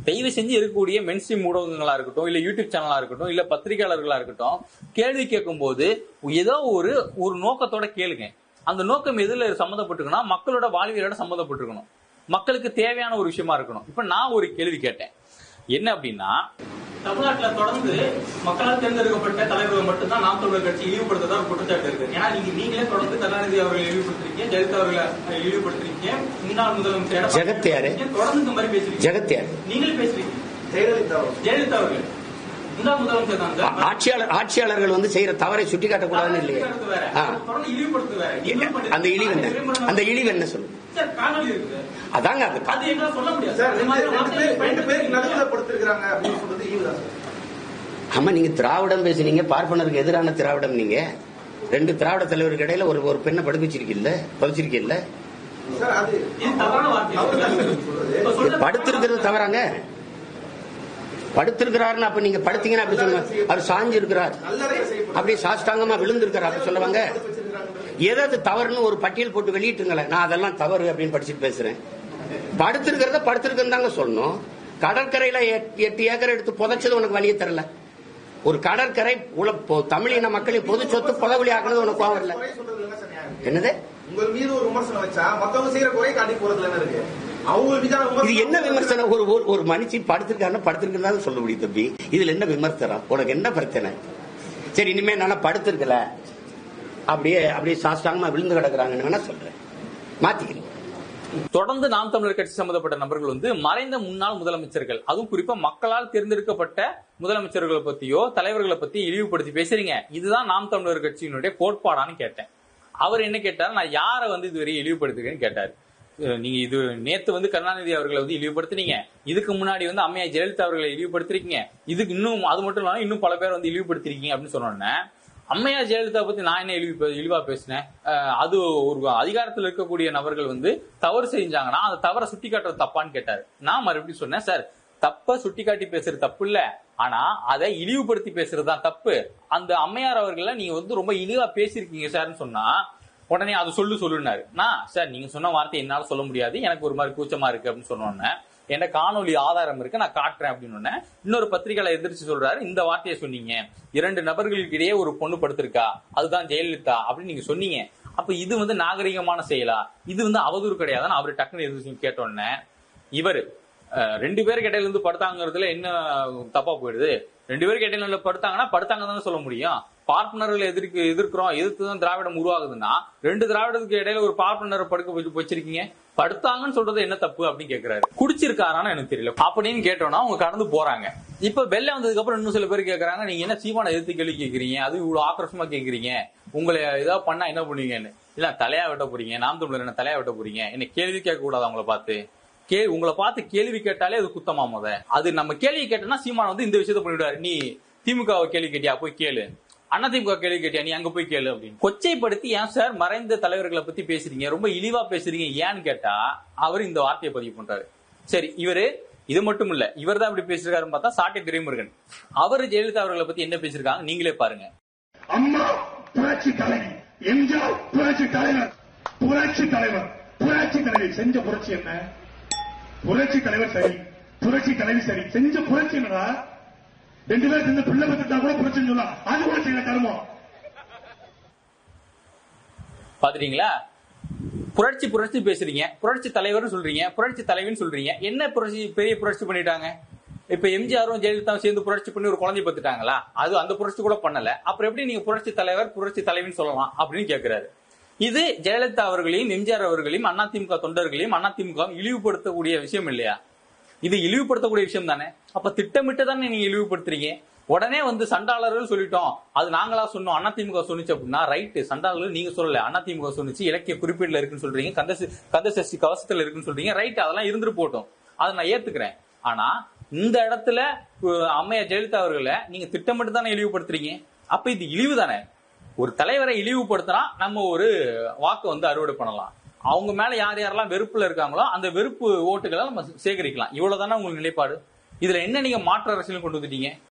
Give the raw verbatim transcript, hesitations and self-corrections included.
தயவு செஞ்சு இருக்கக்கூடிய மென்ஸ்ட்ரீம் ஊடகங்களா இருக்கட்டும், இல்ல யூடியூப் சேனலா இருக்கட்டும், இல்ல பத்திரிகையாளர்களா இருக்கட்டும், கேள்வி கேட்கும் போது ஏதோ ஒரு ஒரு நோக்கத்தோட கேளுங்க. அந்த நோக்கம் எதுல சம்மந்தப்பட்டிருக்குன்னா மக்களோட வாழ்வியலோட சம்மந்தப்பட்டிருக்கணும், மக்களுக்கு தேவையான ஒரு விஷயமா இருக்கணும். இப்ப நான் ஒரு கேள்வி கேட்டேன், என்ன அப்படின்னா, தமிழ்நாட்டில் தொடர்ந்து மக்களால் தேர்ந்தெடுக்கப்பட்ட தலைவர்கள் மட்டும்தான் நாம் தமிழர் கட்சி இழிவுபடுத்ததா ஒரு குற்றச்சாட்டு இருக்கு. ஏன்னா நீங்க நீங்களே தொடர்ந்து கருணாநிதி அவர்களை இழிவுபடுத்திருக்கீங்க, ஜெயலலிதா அவர்களை இழிவுபடுத்திருக்கீங்க, முன்னாள் முதலமைச்சர் ஜெகத்யாரு தொடர்ந்து இந்த மாதிரி பேசுறீங்க. ஜெகத்யாரு நீங்களே பேசுறீங்க. ஜெயலலிதா ஜெயலலிதா அவர்கள் முன்னாள் முதலமைச்சர் தான். ஆட்சியாளர் ஆட்சியாளர்கள் வந்து செய்யற தவறை சுட்டி காட்டக்கூடாதுன்னு இல்லையா? தொடர்ந்து இழிவுபடுத்துவாரு. அந்த இழிவு என்ன? அந்த இழிவு என்ன சொல்லு? அதாங்க ஆமா, நீங்க திராவிடம் பேசுனீங்க, பார்ப்பனருக்கு எதிரான திராவிடம். நீங்க ரெண்டு திராவிட தலைவருக்கு இடையில ஒரு ஒரு பெண்ணை படுப்பிச்சிருக்கீல்ல, பதிச்சிருக்கீல்ல. படுத்திருக்கிறது தவறாங்க? படுத்திருக்கிறாருன்னு அப்ப நீங்க படுத்தீங்கன்னா அப்படி சொல்லுங்க. அவர் சாஞ்சு இருக்கிறார், அப்படியே சாஷ்டாங்கமா விழுந்து இருக்கிறார் அப்படி சொல்லுவாங்க. ஏதாவது தவறுன்னு ஒரு பட்டியல் போட்டு வெளியிட்டுங்களேன், நான் அதெல்லாம் தவறு அப்படின்னு படிச்சுட்டு பேசுறேன். படுத்திருக்கிறத படுத்திருக்குன்னு தாங்க சொல்லணும். கடற்கரையில எட்டு ஏக்கர் எடுத்து புதைச்சது உனக்கு வழியே தரல. ஒரு கடற்கரை தமிழின மக்களின் பொது சொத்து புதவெளி ஆக்குறது உனக்கு கோவம் இல்ல. என்னது உங்கள் மீது ஒரு விமர்சனம் வச்சா மத்தவங்க செய்யற குறை காட்டி போறதுல இருக்கு. இது என்ன விமர்சனம்? ஒரு ஒரு மனுஷன் படுத்திருக்காருன்னா படுத்திருக்கிறதா சொல்ல முடியும் தம்பி. இதுல என்ன விமர்சனம்? உனக்கு என்ன பிரச்சனை? சரி, இனிமே நல்லா படுத்திருக்கல, அப்படியே அப்படியே சாஸ்தாங்கமா விழுந்து கிடக்குறாங்கன்னு வேணா சொல்றேன், மாத்திக்கிறேன். தொடர்ந்து நாம் தமிழர் கட்சி சம்பந்தப்பட்ட நபர்கள் வந்து மறைந்த முன்னாள் முதலமைச்சர்கள், அதுவும் குறிப்பா மக்களால் தேர்ந்தெடுக்கப்பட்ட முதலமைச்சர்களை பத்தியோ தலைவர்களை பத்தி இழிவுபடுத்தி பேசுறீங்க. இதுதான் நாம் தமிழர் கட்சியினுடைய கோட்பாடான்னு கேட்டேன். அவர் என்ன கேட்டார், நான் யாரை வந்து இதுவரை இழிவுபடுத்துகிறேன்னு கேட்டாரு. நீங்க இது நேத்து வந்து கருணாநிதி அவர்களை வந்து இழிவுபடுத்தினீங்க, இதுக்கு முன்னாடி வந்து அம்மையார் ஜெயலலிதா அவர்களை இழிவுபடுத்திருக்கீங்க, இதுக்கு இன்னும் அது மட்டும் இல்லாம இன்னும் பல பேர் வந்து இழிவுபடுத்திருக்கீங்க அப்படின்னு சொன்னோன்னே, அம்மையார் ஜெயலலிதா பத்தி நான் என்ன இழிவு இழிவா பேசினேன்? அது ஒரு அதிகாரத்தில் இருக்கக்கூடிய நபர்கள் வந்து தவறு செஞ்சாங்கன்னா அந்த தவறை சுட்டி காட்டுறது தப்பான்னு கேட்டாரு. நான் மறுபடியும் சொன்னேன், சார் தப்ப சுட்டி காட்டி பேசுறது தப்பு இல்ல, ஆனா அதை இழிவுபடுத்தி பேசுறதுதான் தப்பு. அந்த அம்மையார் அவர்களை நீங்க வந்து ரொம்ப இழிவா பேசிருக்கீங்க சார்ன்னு சொன்னா உடனே அது சொல்லு சொல்லுனாரு. நான் சார் நீங்க சொன்ன வார்த்தை என்னால சொல்ல முடியாது, எனக்கு ஒரு மாதிரி கூச்சமா இருக்கு அப்படின்னு சொன்னோன்னே, என்ன காணொலி ஆதாரம் இருக்கு நான் காட்டுறேன் அப்படின்னு இன்னொரு பத்திரிகையாளர் எதிர்த்து சொல்றாரு, இந்த வார்த்தையை சொன்னீங்க, இரண்டு நபர்களுக்கு இடையே ஒரு பொண்ணு படுத்திருக்கா, அதுதான் ஜெயலலிதா அப்படின்னு நீங்க சொன்னீங்க. அப்ப இது வந்து நாகரிகமான செயலா? இது வந்து அவதூறு கிடையாதுன்னு அவரு டக்குன்னு எதிர்த்து கேட்டோன்னே, இவரு ரெண்டு பேருக்கு இடையில இருந்து படுத்தாங்கிறதுல என்ன தப்பா போயிடுது? ரெண்டு பேருக்கு இடையில படுத்தாங்கன்னா படுத்தாங்க தானே சொல்ல முடியும். பார்ப்பனர்கள் எதிர்க்கு எதிர்க்கிறோம், எதிர்த்துதான் திராவிடம் உருவாகுதுன்னா ரெண்டு திராவிடத்துக்கு இடையில ஒரு பார்ப்பனரை படுக்க வச்சிருக்கீங்க, படுத்தாங்கன்னு சொல்றது என்ன தப்பு அப்படின்னு கேக்குறாரு. குடிச்சிருக்காரான்னு எனக்கு தெரியல அப்படின்னு கேட்டோம்னா அவங்க கடந்து போறாங்க. இப்ப வெளில வந்ததுக்கு அப்புறம் இன்னும் சில பேர் கேக்குறாங்க, நீங்க என்ன சீமான எதிர்த்து கேள்வி கேட்கறீங்க, அது இவ்வளவு ஆக்ரோஷமா கேக்குறீங்க, உங்களை ஏதாவது பண்ணா என்ன பண்ணுவீங்கன்னு. இல்ல தலையா வெட்ட போறீங்க, நாம் தமிழர் என்ன தலையா வெட்ட போறீங்க, என்ன கேள்வி கேட்க கூடாது அவங்கள பார்த்து, கே உங்களை பார்த்து கேள்வி கேட்டாலே அது குத்தமா? முத அது நம்ம கேள்வி கேட்டோம்னா சீமான வந்து இந்த விஷயத்த பண்ணிவிடாரு, நீ திமுகவை கேள்வி கேட்டியா போய் கேளு, அண்ணா திமுக கேள்வி கேட்டியா நீ அங்க போய் கேளு அப்படின்னு கொச்சைப்படுத்தி, ஏன் சார் மறைந்த தலைவர்களை பத்தி பேசுறீங்க, ரொம்ப இழிவா பேசுறீங்க ஏன்னு கேட்டா அவர் இந்த வார்த்தையை பதிவு பண்றாரு. சரி, இவரு இது மட்டும் இல்ல, இவர் தான் இப்படி பேசிருக்காருன்னு பார்த்தா சாட்டை துரைமுருகன் அவரு ஜெயலலிதா அவர்களை பத்தி என்ன பேசிருக்காங்க நீங்களே பாருங்க. அம்மா புரட்சி தலைவர், எம்ஜிஆர் புரட்சி தலைவர், புரட்சி தலைவர் புரட்சி தலைவர் செஞ்ச புரட்சி என்ன? புரட்சி தலைவர் சரி, புரட்சி தலைவி சரி, செஞ்ச புரட்சி என்னடா? ரெண்டு பேரும் சேர்ந்து பிள்ளை பத்திட்டா கூட புரட்சின்னு சொல்லலாம், அது கூட செய்யல கர்மம். பாத்துட்டீங்களா? புரட்சி புரட்சி பேசுறீங்க, புரட்சி தலைவர் சொல்றீங்க, புரட்சி தலைவின்னு சொல்றீங்க. என்ன புரட்சி பெரிய புரட்சி பண்ணிட்டாங்க? இப்ப எம்ஜிஆரும் ஜெயலலிதாவும் சேர்ந்து புரட்சி பண்ணி ஒரு குழந்தை பத்துட்டாங்களா? அது அந்த புரட்சி கூட பண்ணல, அப்புறம் எப்படி நீங்க புரட்சி தலைவர் புரட்சி தலைவின்னு சொல்லலாம் அப்படின்னு கேட்கிறாரு. இது ஜெயலலிதா அவர்களையும் எம்ஜிஆர் அவர்களையும் அதிமுக தொண்டர்களையும் அதிமுக இழிவுபடுத்தக்கூடிய விஷயம் இல்லையா? இது இழிவுபடுத்தக்கூடிய விஷயம் தானே. அப்ப திட்டமிட்டு தானே நீங்க இழிவுபடுத்துறீங்க. உடனே வந்து சண்டாளர்கள் சொல்லிட்டோம், அது நாங்களா சொன்னோம், அதிமுக சொன்னிச்சு அப்படின்னா ரைட்டு, சண்டாளர்கள் நீங்க சொல்லல, அதிமுக சொன்னிச்சு, இலக்கிய குறிப்பீடுல இருக்குன்னு சொல்றீங்க, கந்த கந்த சஷ்டி கவசத்துல இருக்குன்னு சொல்றீங்க, ரைட்டு, அதெல்லாம் இருந்துட்டு போட்டோம், அதை நான் ஏத்துக்கிறேன். ஆனா இந்த இடத்துல அம்மையார் ஜெயலலிதா அவர்களை நீங்க திட்டமிட்டு தானே இழிவுபடுத்துறீங்க. அப்ப இது இழிவு தானே. ஒரு தலைவரை இழிவுபடுத்தினா நம்ம ஒரு வாக்கு வந்து அறுவடை பண்ணலாம், அவங்க மேல யார் யாரெல்லாம் வெறுப்புல இருக்காங்களோ அந்த வெறுப்பு ஓட்டுகளை நம்ம சேகரிக்கலாம், இவ்வளவுதானே உங்களுக்கு நிலைப்பாடு. இதுல என்ன நீங்க மாற்று அரசியல் கொண்டு வந்துட்டீங்க?